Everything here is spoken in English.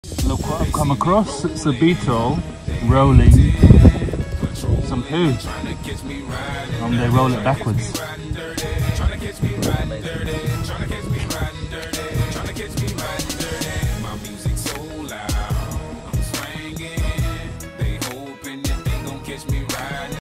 Look what I've come across. It's a beetle rolling some poo. They roll it backwards.